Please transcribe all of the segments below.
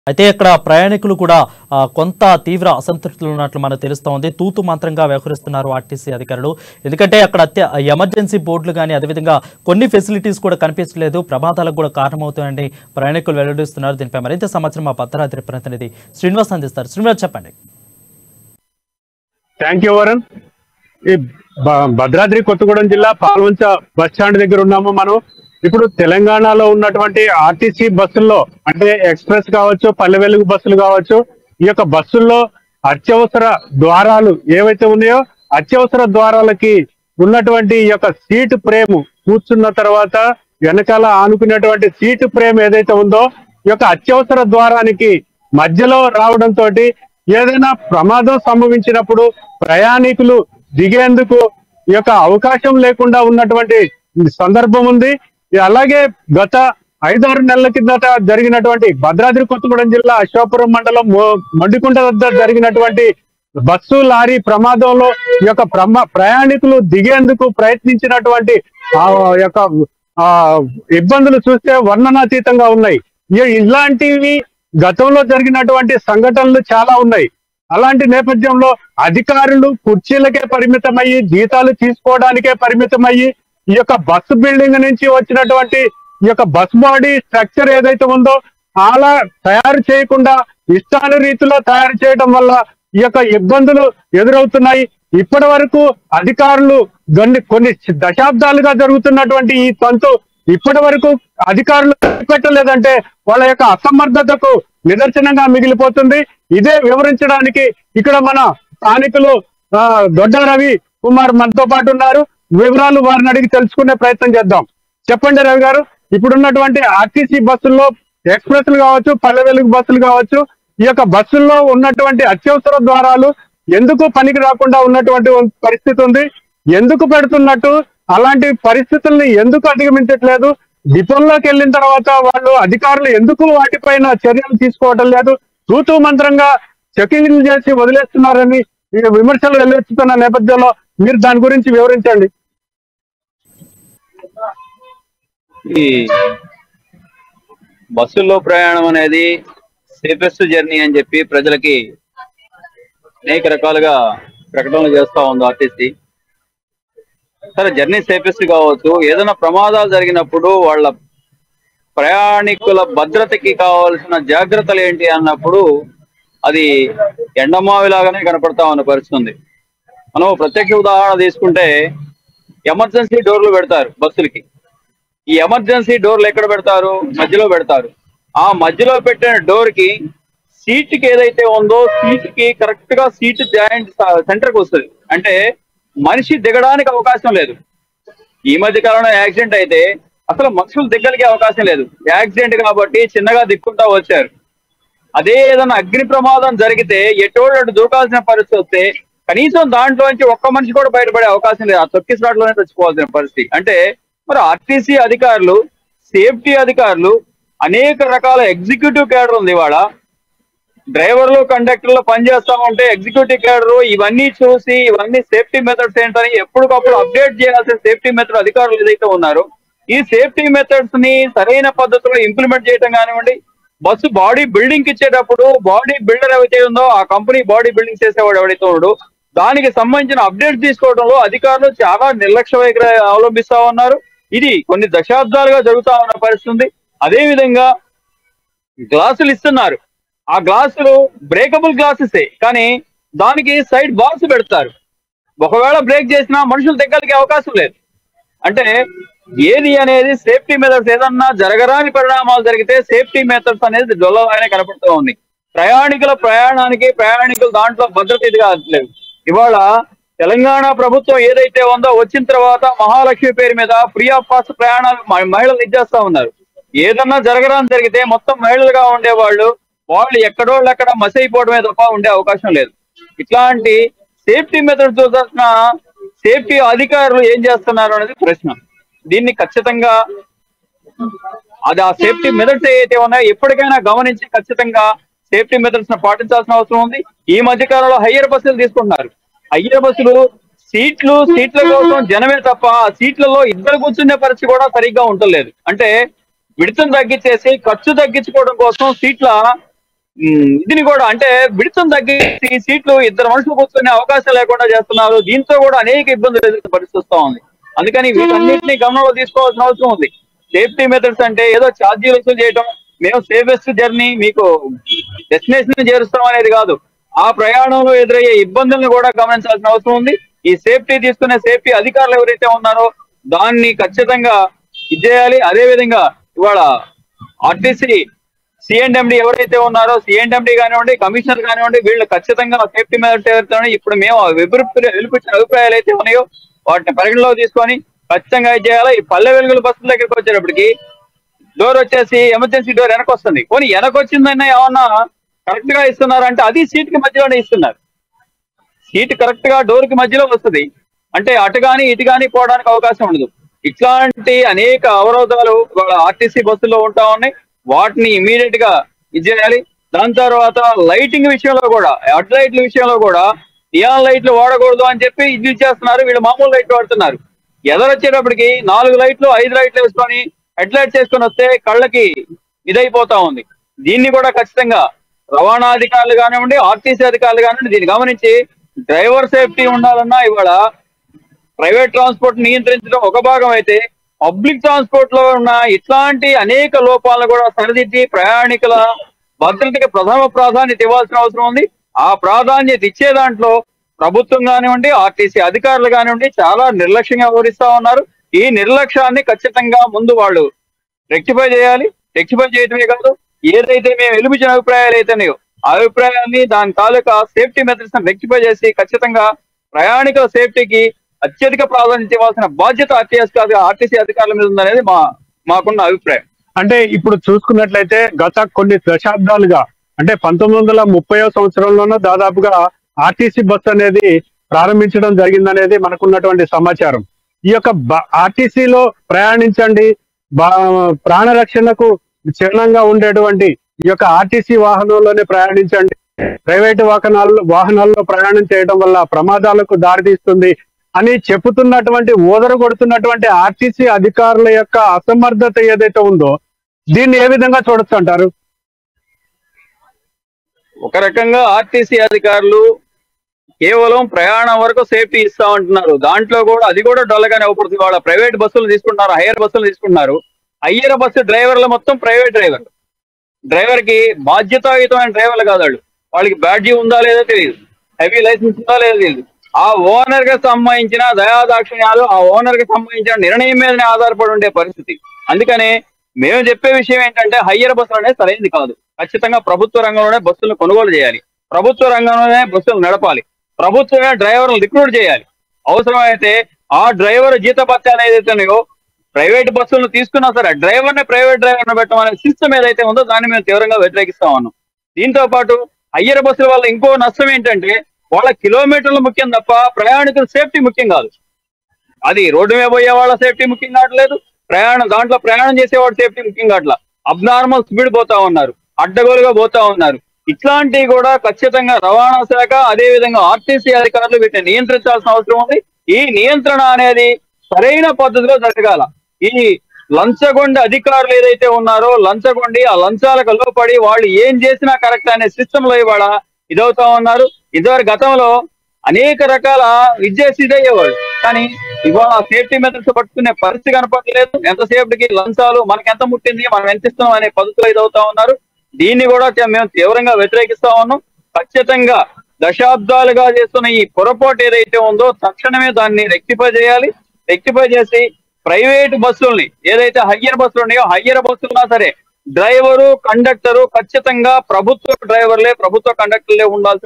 అయితే ఇక్కడ ప్రయాణికులు కూడా కొంత తీవ్ర అసంతృప్తులు ఉన్నట్లు మనకు తెలుస్తోంది. తూతు మంత్రంగా వ్యవహరిస్తున్నారు ఆర్టీసీ అధికారులు. ఎందుకంటే అక్కడ ఎమర్జెన్సీ బోర్డులు కానీ అదేవిధంగా కొన్ని ఫెసిలిటీస్ కూడా కనిపించలేదు, ప్రమాదాలకు కూడా కారణమవుతాయని ప్రయాణికులు వెల్లడిస్తున్నారు. దీనిపై మరింత సమాచారం మా భద్రాద్రి ప్రతినిధి శ్రీనివాస్ అందిస్తారు. శ్రీనివాస్ చెప్పండి. Thank you Varun. ఈ భద్రాద్రి కొత్తగూడెం జిల్లా పాల్వంచ బస్ స్టాండ్ దగ్గర ఉన్నాము మనం. ఇప్పుడు తెలంగాణలో ఉన్నటువంటి ఆర్టీసీ బస్సుల్లో అంటే ఎక్స్ప్రెస్ కావచ్చు, పల్లె వెలుగు బస్సులు కావచ్చు, ఈ యొక్క బస్సుల్లో అత్యవసర ద్వారాలు ఏవైతే ఉన్నాయో అత్యవసర ద్వారాలకి ఉన్నటువంటి ఈ యొక్క సీటు ఫ్రేమ్ కూర్చున్న తర్వాత వెనకాల ఆనుకున్నటువంటి సీటు ఫ్రేమ్ ఏదైతే ఉందో ఈ యొక్క అత్యవసర ద్వారానికి మధ్యలో రావడంతో ఏదైనా ప్రమాదం సంభవించినప్పుడు ప్రయాణికులు దిగేందుకు ఈ యొక్క అవకాశం లేకుండా ఉన్నటువంటి సందర్భం ఉంది. అలాగే గత 5-6 నెలల కిందట జరిగినటువంటి భద్రాద్రి కొత్తగూడెం జిల్లా అశోకపురం మండలం మండికుంట వద్ద జరిగినటువంటి బస్సు లారీ ప్రమాదంలో ఈ యొక్క ప్రయాణికులు దిగేందుకు ప్రయత్నించినటువంటి ఆ యొక్క ఇబ్బందులు చూస్తే వర్ణనాతీతంగా ఉన్నాయి. ఇలాంటివి గతంలో జరిగినటువంటి సంఘటనలు చాలా ఉన్నాయి. అలాంటి నేపథ్యంలో అధికారులు కుర్చీలకే పరిమితమయ్యి, జీతాలు తీసుకోవడానికే పరిమితమయ్యి ఈ యొక్క బస్సు బిల్డింగ్ నుంచి వచ్చినటువంటి ఈ యొక్క బస్ బాడీ స్ట్రక్చర్ ఏదైతే ఉందో అలా తయారు చేయకుండా ఇష్టాల రీతిలో తయారు చేయడం వల్ల ఈ యొక్క ఇబ్బందులు ఎదురవుతున్నాయి. ఇప్పటి వరకు అధికారులు కొన్ని దశాబ్దాలుగా జరుగుతున్నటువంటి ఈ తంతు ఇప్పటి వరకు అధికారులు పెట్టలేదంటే వాళ్ళ యొక్క అసమర్థతకు నిదర్శనంగా మిగిలిపోతుంది. ఇదే వివరించడానికి ఇక్కడ మన స్థానికులు దొడ్డ రవి కుమార్ మనతో పాటు ఉన్నారు. వివరాలు వారిని అడిగి తెలుసుకునే ప్రయత్నం చేద్దాం. చెప్పండి రవి గారు, ఇప్పుడున్నటువంటి ఆర్టీసీ బస్సుల్లో ఎక్స్ప్రెస్లు కావచ్చు, పల్లె వెలుగు బస్సులు కావచ్చు, ఈ యొక్క బస్సుల్లో ఉన్నటువంటి అత్యవసర ద్వారాలు ఎందుకు పనికి రాకుండా ఉన్నటువంటి పరిస్థితి ఉంది? ఎందుకు పెడుతున్నట్టు? అలాంటి పరిస్థితుల్ని ఎందుకు అధిగమించట్లేదు? డిపోల్లోకి వెళ్ళిన తర్వాత వాళ్ళు అధికారులు ఎందుకు వాటిపైన చర్యలు తీసుకోవటం లేదు? తూతూ మంత్రంగా చెకింగ్ చేసి వదిలేస్తున్నారని విమర్శలు వెల్లువెత్తుతున్న నేపథ్యంలో మీరు దాని గురించి వివరించండి. ఈ బస్సుల్లో ప్రయాణం అనేది సేఫెస్ట్ జర్నీ అని చెప్పి ప్రజలకి అనేక రకాలుగా ప్రకటనలు చేస్తా ఉంది ఆర్టీసీ. సరే, జర్నీ సేఫెస్ట్ కావచ్చు, ఏదైనా ప్రమాదాలు జరిగినప్పుడు వాళ్ళ ప్రయాణికుల భద్రతకి కావాల్సిన జాగ్రత్తలు ఏంటి అన్నప్పుడు అది ఎండమావిలాగానే కనపడతా ఉన్న పరిస్థితి. మనం ప్రత్యక్ష ఉదాహరణ తీసుకుంటే ఎమర్జెన్సీ డోర్లు పెడతారు బస్సులకి. ఈ ఎమర్జెన్సీ డోర్లు ఎక్కడ పెడతారు? మధ్యలో పెడతారు. ఆ మధ్యలో పెట్టిన డోర్ కి సీట్కి ఏదైతే ఉందో సీట్ కి కరెక్ట్ గా సీట్ జాయింట్ సెంటర్కి వస్తుంది. అంటే మనిషి దిగడానికి అవకాశం లేదు. ఈ మధ్య కాలంలో యాక్సిడెంట్ అయితే అసలు మనుషులు దిగ్గలిగే అవకాశం లేదు. యాక్సిడెంట్ కాబట్టి చిన్నగా దిక్కుంటా వచ్చారు. అదే ఏదైనా అగ్ని ప్రమాదం జరిగితే ఎటోళ్ళు దూకాల్సిన పరిస్థితి వస్తే కనీసం దాంట్లోంచి ఒక్క మనిషి కూడా బయటపడే అవకాశం లేదు. ఆ తొక్కి స్లాట్లోనే తెచ్చుకోవాల్సిన పరిస్థితి. అంటే మరి ఆర్టీసీ అధికారులు, సేఫ్టీ అధికారులు, అనేక రకాల ఎగ్జిక్యూటివ్ క్యాడర్ ఉంది. ఇవాళ డ్రైవర్లు, కండక్టర్లు పనిచేస్తా ఉంటే ఎగ్జిక్యూటివ్ క్యాడర్ ఇవన్నీ చూసి ఇవన్నీ సేఫ్టీ మెథడ్స్ ఏంటని ఎప్పటికప్పుడు అప్డేట్ చేయాల్సిన సేఫ్టీ మెథడ్ అధికారులు ఏదైతే ఉన్నారో ఈ సేఫ్టీ మెథడ్స్ ని సరైన పద్ధతిలో ఇంప్లిమెంట్ చేయడం కానివ్వండి, బస్సు బాడీ బిల్డింగ్ ఇచ్చేటప్పుడు బాడీ బిల్డర్ ఎవరైతే ఉందో ఆ కంపెనీ బాడీ బిల్డింగ్ చేసేవాడు ఎవరైతే ఉన్నాడో దానికి సంబంధించిన అప్డేట్ తీసుకోవడంలో అధికారులు చాలా నిర్లక్ష్య వైఖరి అవలంబిస్తా ఉన్నారు. ఇది కొన్ని దశాబ్దాలుగా జరుగుతా ఉన్న పరిస్థితి. అదే విధంగా గ్లాసులు ఇస్తున్నారు. ఆ గ్లాసులు బ్రేకబుల్ గ్లాసెసే, కానీ దానికి సైడ్ బాక్స్ పెడతారు. ఒకవేళ బ్రేక్ చేసినా మనుషులు దగ్గరికి అవకాశం లేదు. అంటే ఏది అనేది సేఫ్టీ మెథడ్స్ ఏదన్నా జరగరాని పరిణామాలు జరిగితే సేఫ్టీ మెథడ్స్ అనేది డొల్లగానే కనపడుతూ ఉంది. ప్రయాణికుల ప్రయాణానికి ప్రయాణికులు దాంట్లో భద్రత ఇది కావట్లేదు. ఇవాళ తెలంగాణ ప్రభుత్వం ఏదైతే ఉందో వచ్చిన తర్వాత మహాలక్ష్మి పేరు మీద ఫ్రీ ఆఫ్ కాస్ట్ ప్రయాణాలు మహిళలు ఇచ్చేస్తా ఉన్నారు. ఏదన్నా జరగరాని జరిగితే మొత్తం మహిళలుగా ఉండేవాళ్ళు వాళ్ళు ఎక్కడోళ్ళెక్కడ మసి అయిపోవడమే తప్ప ఉండే అవకాశం లేదు. ఇట్లాంటి సేఫ్టీ మెథడ్స్ చూసిన సేఫ్టీ అధికారులు ఏం చేస్తున్నారు అనేది ప్రశ్న. దీన్ని ఖచ్చితంగా అది ఆ సేఫ్టీ మెథడ్స్ ఏవైతే ఉన్నాయో ఎప్పటికైనా గమనించి ఖచ్చితంగా సేఫ్టీ మెథడ్స్ పాటించాల్సిన అవసరం ఉంది. ఈ మధ్య కాలంలో హయ్యర్ బస్సులు తీసుకుంటున్నారు. హయ్యర్ బస్సులు సీట్ల కోసం జనమే తప్ప ఆ సీట్లలో ఇద్దరు కూర్చునే పరిస్థితి కూడా సరిగ్గా ఉండలేదు. అంటే విడతను తగ్గించేసి ఖర్చు తగ్గించుకోవడం కోసం సీట్ల దీన్ని కూడా అంటే విడతం తగ్గించి సీట్లు ఇద్దరు మనుషులు కూర్చునే అవకాశం లేకుండా చేస్తున్నారు. దీంతో కూడా అనేక ఇబ్బందులు ఎదుర్కొనే పరిస్థితి వస్తా ఉంది. అందుకని వీటన్నింటినీ గమనంలో తీసుకోవాల్సిన అవసరం ఉంది. సేఫ్టీ మెథడ్స్ అంటే ఏదో ఛార్జీలు వసూలు చేయడం, మేము సేఫెస్ట్ జర్నీ మీకు డెస్టినేషన్ చేరుస్తాం అనేది కాదు. ఆ ప్రయాణంలో ఎదురయ్యే ఇబ్బందులను కూడా గమనించాల్సిన అవసరం ఉంది. ఈ సేఫ్టీ తీసుకునే సేఫ్టీ అధికారులు ఎవరైతే ఉన్నారో దాన్ని ఖచ్చితంగా ఇచ్చేయాలి. అదే విధంగా ఇవాళ ఆర్టీసీ సిఎండ్ఎండి ఎవరైతే ఉన్నారో సిఎండ్ఎండి కానివ్వండి, కమిషనర్ కానివ్వండి, వీళ్ళు ఖచ్చితంగా సేఫ్టీ మెథడ్స్ ఇప్పుడు మేము వెలిపించిన అభిప్రాయాలు అయితే ఉన్నాయో వాటిని పరిగణలో తీసుకొని ఖచ్చితంగా చేయాలి. ఈ పల్లె వెలుగుల బస్సుల దగ్గరికి వచ్చేటప్పటికి డోర్ వచ్చేసి ఎమర్జెన్సీ డోర్ వెనక వస్తుంది. పోనీ వెనక వచ్చిందన్నా ఏమన్నా కరెక్ట్ గా ఇస్తున్నారంటే అది సీట్ కి మధ్యలోనే ఇస్తున్నారు. సీట్ కరెక్ట్ గా డోర్ కి మధ్యలో వస్తుంది అంటే అటు గాని ఇటు గాని పోవడానికి అవకాశం ఉండదు. ఇట్లాంటి అనేక అవరోధాలు ఆర్టీసీ బస్సుల్లో ఉంటా ఉన్నాయి. వాటిని ఇమీడియట్ గా ఇచ్చేయాలి. దాని తర్వాత లైటింగ్ విషయంలో కూడా, హెడ్ లైట్ల విషయంలో కూడా నియాన్ లైట్లు వాడకూడదు అని చెప్పి ఇది చేస్తున్నారు. వీళ్ళు మామూలు లైట్లు వాడుతున్నారు. ఎదరొచ్చేటప్పటికి 4 లైట్లు 5 లైట్లు వేసుకొని హెడ్ లైట్స్ వేసుకొని వస్తే కళ్ళకి ఇదైపోతా ఉంది. దీన్ని కూడా ఖచ్చితంగా రవాణా అధికారులు కానివ్వండి, ఆర్టీసీ అధికారులు కానివ్వండి దీన్ని గమనించి డ్రైవర్ సేఫ్టీ ఉండాలన్నా ఇవాళ ప్రైవేట్ ట్రాన్స్పోర్ట్ నియంత్రించడం ఒక భాగం అయితే పబ్లిక్ ట్రాన్స్పోర్ట్ లో ఉన్న ఇట్లాంటి అనేక లోపాలను కూడా సరిదిద్ది ప్రయాణికుల భద్రతకి ప్రథమ ప్రాధాన్యత ఇవ్వాల్సిన అవసరం ఉంది. ఆ ప్రాధాన్యత ఇచ్చే దాంట్లో ప్రభుత్వం కానివ్వండి, ఆర్టీసీ అధికారులు కానివ్వండి చాలా నిర్లక్ష్యంగా వ్యవహరిస్తా ఉన్నారు. ఈ నిర్లక్ష్యాన్ని ఖచ్చితంగా ముందు వాళ్ళు రెక్టిఫై చేయాలి. రెక్టిఫై చేయడమే కాదు, ఏదైతే మేము వెలిపించిన అభిప్రాయాలు అయితేనేయో ఆ అభిప్రాయాన్ని దాని తాలూకా సేఫ్టీ మెథడ్స్ రెక్టిఫై చేసి ఖచ్చితంగా ప్రయాణికుల సేఫ్టీకి అత్యధిక ప్రాధాన్యత ఇవ్వాల్సిన బాధ్యత ఆర్టీసీ అధికారుల మీద ఉందనేది మాకున్న అభిప్రాయం. అంటే ఇప్పుడు చూసుకున్నట్లయితే గత కొన్ని దశాబ్దాలుగా అంటే 1930వ సంవత్సరంలోనూ దాదాపుగా ఆర్టీసీ బస్ అనేది ప్రారంభించడం జరిగిందనేది మనకున్నటువంటి సమాచారం. ఈ యొక్క ఆర్టీసీలో ప్రయాణించండి, ప్రాణ రక్షణకు చిహ్నంగా ఉండేటువంటి ఈ యొక్క ఆర్టీసీ వాహనంలోనే ప్రయాణించండి, ప్రైవేటు వాహనాల్లో ప్రయాణం చేయడం వల్ల ప్రమాదాలకు దారితీస్తుంది అని చెప్పుతున్నటువంటి ఓదరు కొడుతున్నటువంటి ఆర్టీసీ అధికారుల యొక్క అసమర్థత ఏదైతే ఉందో దీన్ని ఏ విధంగా చూడొచ్చు అంటారు? ఒక రకంగా ఆర్టీసీ అధికారులు కేవలం ప్రయాణం వరకు సేఫ్టీ ఇస్తా ఉంటున్నారు. దాంట్లో కూడా అది కూడా డొల్లగానే అవుపడుతుంది. వాళ్ళ ప్రైవేట్ బస్సులు తీసుకుంటున్నారు, హైయర్ బస్సులు తీసుకుంటున్నారు. హైయర్ బస్సు డ్రైవర్లు మొత్తం ప్రైవేట్ డ్రైవర్లు. డ్రైవర్ కి బాధ్యతాయుతమైన డ్రైవర్లు కాదు వాళ్ళు. వాళ్ళకి బ్యాడ్జీ ఉందా లేదో తెలియదు, హెవీ లైసెన్స్ ఉందా లేదో తెలియదు. ఆ ఓనర్ కి సంబంధించిన దయాదాక్షిణ్యాలు, ఆ ఓనర్ కి సంబంధించిన నిర్ణయం మీదనే ఆధారపడి ఉండే పరిస్థితి. అందుకనే మేము చెప్పే విషయం ఏంటంటే హయ్యర్ బస్సులు అనేది సరైనది కాదు. ఖచ్చితంగా ప్రభుత్వ రంగంలోనే బస్సులను కొనుగోలు చేయాలి, ప్రభుత్వ రంగంలోనే బస్సులు నడపాలి, ప్రభుత్వమే డ్రైవర్లు రిక్రూట్ చేయాలి. అవసరమైతే ఆ డ్రైవర్ జీతభత్యాలు ఏదైతేనో ప్రైవేట్ బస్సులను తీసుకున్నా సరే డ్రైవర్ని ప్రైవేట్ డ్రైవర్ని పెట్టమనే సిస్టమ్ ఏదైతే ఉందో దాన్ని మేము తీవ్రంగా వ్యతిరేకిస్తా ఉన్నాం. దీంతో పాటు హయ్యర్ బస్సుల వల్ల ఇంకో నష్టం ఏంటంటే వాళ్ళ కిలోమీటర్లు ముఖ్యం తప్ప ప్రయాణికుల సేఫ్టీ ముఖ్యం కాదు. అది రోడ్డు మీద పోయే వాళ్ళ సేఫ్టీ ముఖ్యం కావట్లేదు, దాంట్లో ప్రయాణం చేసేవాడు సేఫ్టీ ముఖ్యం కావట్లా. అబ్నార్మల్ స్పీడ్ పోతా ఉన్నారు, అడ్డగోలుగా పోతా ఉన్నారు. ఇట్లాంటివి కూడా ఖచ్చితంగా రవాణా శాఖ అదే విధంగా ఆర్టీసీ అధికారులు వీటిని నియంత్రించాల్సిన అవసరం ఉంది. ఈ నియంత్రణ అనేది సరైన పద్ధతిలో జరగాల. ఈ లంచగొండి అధికారులు ఏదైతే ఉన్నారో లంచగొండి ఆ లంచాలకు లోపడి వాళ్ళు ఏం చేసినా కరెక్ట్ అనే సిస్టమ్ లో ఇవాళ ఇదవుతా ఉన్నారు. ఇదివరకు గతంలో అనేక రకాల ఇదయ్యేవాళ్ళు, కానీ ఇవాళ సేఫ్టీ మెథడ్స్ పట్టుకునే పరిస్థితి కనపడలేదు. ఎంతసేపటికి లంచాలు మనకెంత ముట్టింది మనం ఎంత ఇస్తున్నాం అనే పద్ధతిలో ఇదవుతా ఉన్నారు. దీన్ని కూడా మేము తీవ్రంగా వ్యతిరేకిస్తా ఉన్నాం. ఖచ్చితంగా దశాబ్దాలుగా చేస్తున్న ఈ పొరపాటు ఏదైతే ఉందో తక్షణమే దాన్ని రెక్టిఫై చేయాలి. రెక్టిఫై చేసి ప్రైవేట్ బస్సుల్ని ఏదైతే హయ్యర్ బస్సులు ఉన్నాయో హయ్యర్ బస్సులున్నా సరే డ్రైవరు కండక్టరు ఖచ్చితంగా ప్రభుత్వ డ్రైవర్లే ప్రభుత్వ కండక్టర్లే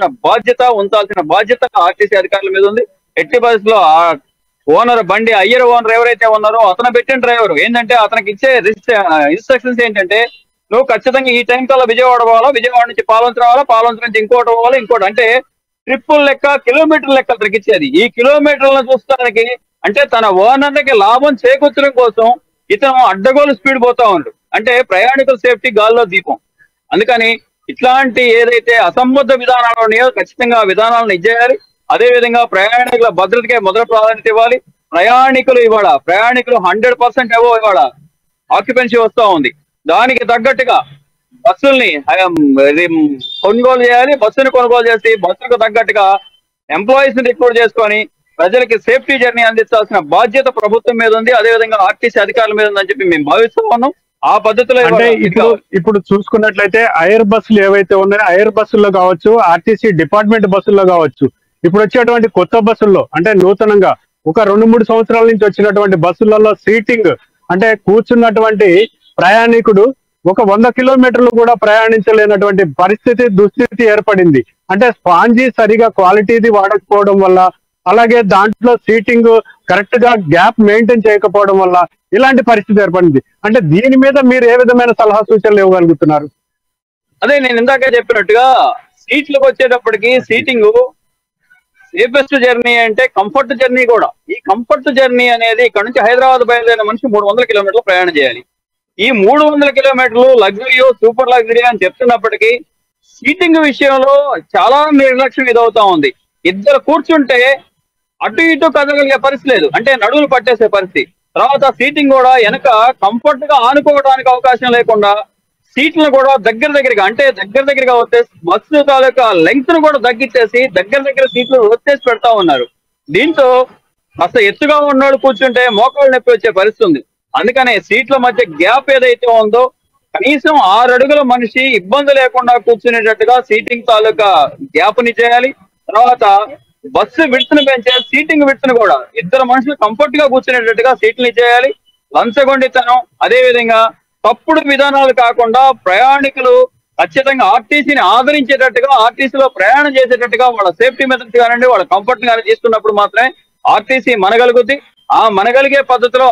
ఉంచాల్సిన బాధ్యత ఆర్టీసీ అధికారుల మీద ఉంది. ఎట్టి బస్సులో ఆ ఓనర్ బండి హయ్యర్ ఓనర్ ఎవరైతే ఉన్నారో అతను పెట్టిన డ్రైవర్ ఏంటంటే అతనికి ఇచ్చే ఇన్స్ట్రక్షన్స్ ఏంటంటే నువ్వు ఖచ్చితంగా ఈ టైం కల్లా విజయవాడ పోవాలా, విజయవాడ నుంచి పాలవంచ రావాలా, పాలవంచ నుంచి ఇంకోటి పోవాలా, ఇంకోటి అంటే ట్రిప్పుల లెక్క కిలోమీటర్ల లెక్క అతనికి ఇచ్చేది. ఈ కిలోమీటర్లను చూస్తానికి అంటే తన ఓనర్కి లాభం చేకూర్చడం కోసం ఇతను అడ్డగోలు స్పీడ్ పోతా ఉన్నాడు. అంటే ప్రయాణికుల సేఫ్టీ గాల్లో దీపం. అందుకని ఇట్లాంటి ఏదైతే అసంబద్ధ విధానాలు ఉన్నాయో ఖచ్చితంగా ఆ విధానాలను ఇచ్చేయాలి. అదేవిధంగా ప్రయాణికుల భద్రతకే మొదటి ప్రాధాన్యత ఇవ్వాలి. ప్రయాణికులు 100% ఇవాళ ఆక్యుపెన్సీ వస్తూ ఉంది. దానికి తగ్గట్టుగా బస్సుల్ని ఇది కొనుగోలు చేయాలి, బస్సుని కొనుగోలు చేసి బస్సులకు తగ్గట్టుగా ఎంప్లాయీస్ ని రిక్రూట్ చేసుకొని ప్రజలకి సేఫ్టీ జర్నీ అందించాల్సిన బాధ్యత ప్రభుత్వం మీద ఉంది, అదేవిధంగా ఆర్టీసీ అధికారుల మీద ఉందని చెప్పి మేము భావిస్తూ ఉన్నాం. ఆ పద్ధతిలో అంటే ఇప్పుడు చూసుకున్నట్లయితే ఐర్ బస్సులు ఏవైతే ఉన్నాయో ఐర్ బస్సుల్లో కావచ్చు, ఆర్టీసీ డిపార్ట్మెంట్ బస్సుల్లో కావచ్చు, ఇప్పుడు వచ్చేటువంటి కొత్త బస్సుల్లో అంటే నూతనంగా ఒక 2-3 సంవత్సరాల నుంచి వచ్చినటువంటి బస్సులలో సీటింగ్ అంటే కూర్చున్నటువంటి ప్రయాణికుడు ఒక 100 కిలోమీటర్లు కూడా ప్రయాణించలేనటువంటి దుస్థితి ఏర్పడింది. అంటే స్పాంజీ సరిగా క్వాలిటీది వాడకపోవడం వల్ల, అలాగే దాంట్లో సీటింగ్ కరెక్ట్ గా గ్యాప్ మెయింటైన్ చేయకపోవడం వల్ల ఇలాంటి పరిస్థితి ఏర్పడింది. అంటే దీని మీద మీరు ఏ విధమైన సలహా సూచనలు ఇవ్వగలుగుతున్నారు? అదే నేను ఇందాక చెప్పినట్టుగా సీట్లకు వచ్చేటప్పటికి సీటింగ్ సేఫెస్ట్ జర్నీ అంటే కంఫర్ట్ జర్నీ కూడా. ఈ కంఫర్ట్ జర్నీ అనేది ఇక్కడ నుంచి హైదరాబాద్ బయలుదేరిన మనిషి 300 కిలోమీటర్లు ప్రయాణం చేయాలి. ఈ 300 కిలోమీటర్లు లగ్జరీయో సూపర్ లగ్జరీ అని చెప్తున్నప్పటికీ సీటింగ్ విషయంలో చాలా నిర్లక్ష్యం ఇదవుతా ఉంది. ఇద్దరు కూర్చుంటే అటు ఇటు కదగలిగే పరిస్థితి లేదు, అంటే నడువులు పట్టేసే పరిస్థితి. తర్వాత సీటింగ్ కూడా వెనక కంఫర్ట్ గా ఆనుకోవడానికి అవకాశం లేకుండా సీట్లను కూడా దగ్గరగా అంటే దగ్గరగా వచ్చేసి బస్సు తాలూకా లెంగ్త్ ను కూడా తగ్గించేసి దగ్గర సీట్లు వచ్చేసి పెడతా ఉన్నారు. దీంతో కాస్త ఎత్తుగా ఉన్నోళ్ళు కూర్చుంటే మోకాళ్ళు నొప్పి వచ్చే పరిస్థితి ఉంది. అందుకనే సీట్ల మధ్య గ్యాప్ ఏదైతే ఉందో కనీసం 6 అడుగుల మనిషి ఇబ్బంది లేకుండా కూర్చునేటట్టుగా సీటింగ్ తాలూకా గ్యాప్ ని చేయాలి. తర్వాత బస్సు విడ్త్ ను పెంచే సీటింగ్ విడ్త్ ను కూడా ఇద్దరు మనుషులు కంఫర్ట్ గా కూర్చునేటట్టుగా సీట్లు చేయాలి. లంచగొండితనం, అదే విధంగా తప్పుడు విధానాలు కాకుండా ప్రయాణికులు ఖచ్చితంగా ఆర్టీసీని ఆదరించేటట్టుగా ఆర్టీసీలో ప్రయాణం చేసేటట్టుగా వాళ్ళ సేఫ్టీ మెథడ్స్ కానివ్వండి, వాళ్ళ కంఫర్ట్ కానీ తీసుకున్నప్పుడు మాత్రమే ఆర్టీసీ మనగలుగుద్ది. ఆ మనగలిగే పద్ధతిలో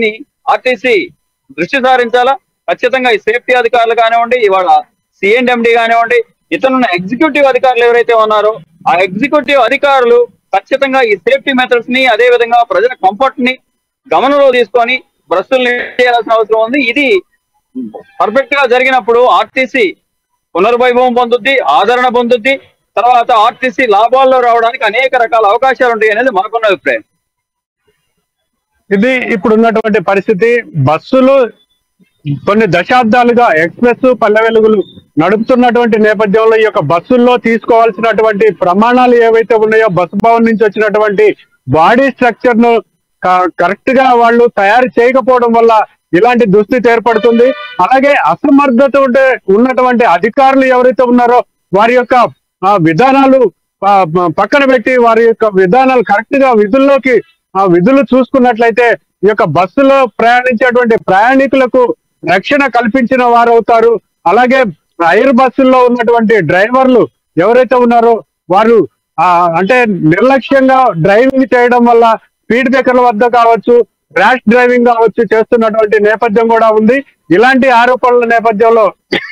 ఆర్టీసీ దృష్టి సారించాలా. ఖచ్చితంగా ఈ సేఫ్టీ అధికారులు కానివ్వండి, ఇవాళ సిఎండి కానివ్వండి, ఇతరున్న ఎగ్జిక్యూటివ్ అధికారులు ఎవరైతే ఉన్నారో ఆ ఎగ్జిక్యూటివ్ అధికారులు ఖచ్చితంగా ఈ సేఫ్టీ మెథడ్స్ ని, అదే విధంగా ప్రజల కంఫర్ట్ ని గమనంలో తీసుకొని బస్సుల్ని చేయాల్సిన అవసరం ఉంది. ఇది పర్ఫెక్ట్ గా జరిగినప్పుడు ఆర్టీసీ పునర్వైభవం పొందుద్ది, ఆదరణ పొందుద్ది. తర్వాత ఆర్టీసీ లాభాల్లో రావడానికి అనేక రకాల అవకాశాలు ఉంటాయి అనేది మనకున్న అభిప్రాయం. ఇది ఇప్పుడు ఉన్నటువంటి పరిస్థితి. బస్సులు కొన్ని దశాబ్దాలుగా ఎక్స్ప్రెస్ పల్లె వెలుగులు నడుపుతున్నటువంటి నేపథ్యంలో ఈ యొక్క బస్సుల్లో తీసుకోవాల్సినటువంటి ప్రమాణాలు ఏవైతే ఉన్నాయో, బస్సు భవన్ నుంచి వచ్చినటువంటి బాడీ స్ట్రక్చర్ ను కరెక్ట్ గా వాళ్ళు తయారు చేయకపోవడం వల్ల ఇలాంటి దుస్థితి ఏర్పడుతుంది. అలాగే అసమర్థత ఉన్నటువంటి అధికారులు ఎవరైతే ఉన్నారో వారి యొక్క విధానాలు పక్కన పెట్టి వారి యొక్క విధానాలు కరెక్ట్ గా విధులు చూసుకున్నట్లయితే ఈ యొక్క బస్సులో ప్రయాణించేటువంటి ప్రయాణికులకు రక్షణ కల్పించిన వారు అవుతారు. అలాగే ఐర్ బస్సుల్లో ఉన్నటువంటి డ్రైవర్లు ఎవరైతే ఉన్నారో వారు అంటే నిర్లక్ష్యంగా డ్రైవింగ్ చేయడం వల్ల స్పీడ్ బ్రేకర్ల వద్ద కావచ్చు, ర్యాష్ డ్రైవింగ్ కావచ్చు చేస్తున్నటువంటి నేపథ్యం కూడా ఉంది. ఇలాంటి ఆరోపణల నేపథ్యంలో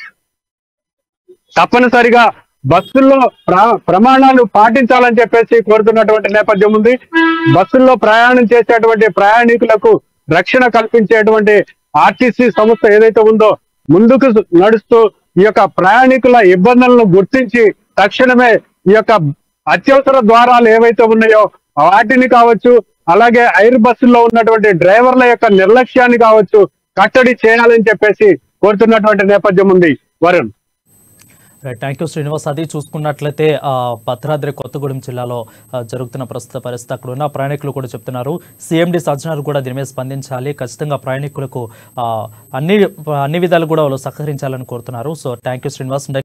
తప్పనిసరిగా బస్సుల్లో ప్రమాణాలు పాటించాలని చెప్పేసి కోరుతున్నటువంటి నేపథ్యం ఉంది. బస్సుల్లో ప్రయాణం చేసేటువంటి ప్రయాణికులకు రక్షణ కల్పించేటువంటి ఆర్టీసీ సంస్థ ఏదైతే ఉందో ముందుకు నడుస్తూ ఈ యొక్క ప్రయాణికుల ఇబ్బందులను గుర్తించి తక్షణమే ఈ యొక్క అత్యవసర ద్వారాలు ఏవైతే ఉన్నాయో వాటిని కావచ్చు, అలాగే ఐర్ బస్సుల్లో ఉన్నటువంటి డ్రైవర్ల యొక్క నిర్లక్ష్యాన్ని కావచ్చు కట్టడి చేయాలని చెప్పేసి కోరుతున్నటువంటి నేపథ్యం ఉంది. Varun, thank you Srinivas. అది చూసుకున్నట్లయితే భద్రాద్రి కొత్తగూడెం జిల్లాలో జరుగుతున్న ప్రస్తుత పరిస్థితి అక్కడ ఉన్న ప్రయాణికులు కూడా చెప్తున్నారు. సిఎండి సజ్జనార్ కూడా దీని మీద స్పందించాలి, ఖచ్చితంగా ప్రయాణికులకు అన్ని విధాలు కూడా వాళ్ళు సహకరించాలని కోరుతున్నారు. So thank you Srinivas.